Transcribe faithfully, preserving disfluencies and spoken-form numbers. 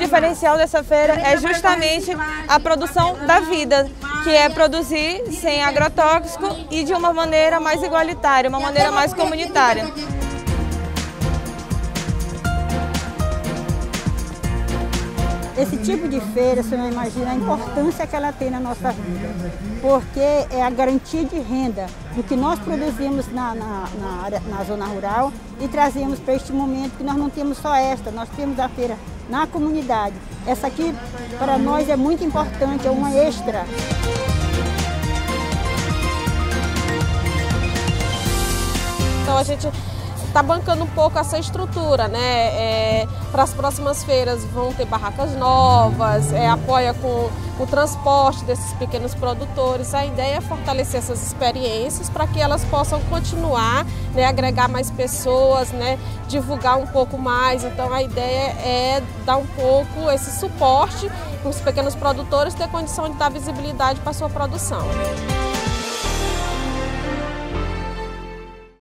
diferencial dessa feira é justamente a produção da vida, que é produzir sem agrotóxico e de uma maneira mais igualitária, uma maneira mais comunitária. Esse tipo de feira, você não imagina a importância que ela tem na nossa vida, porque é a garantia de renda do que nós produzimos na, na, na, área, na zona rural e trazemos para este momento que nós não temos só esta, nós temos a feira na comunidade. Essa aqui, para nós, é muito importante, é uma extra. Então a gente está bancando um pouco essa estrutura, né? É, para as próximas feiras vão ter barracas novas, é, apoia com o transporte desses pequenos produtores. A ideia é fortalecer essas experiências para que elas possam continuar, né, agregar mais pessoas, né, divulgar um pouco mais. Então a ideia é dar um pouco esse suporte para os pequenos produtores ter condição de dar visibilidade para a sua produção.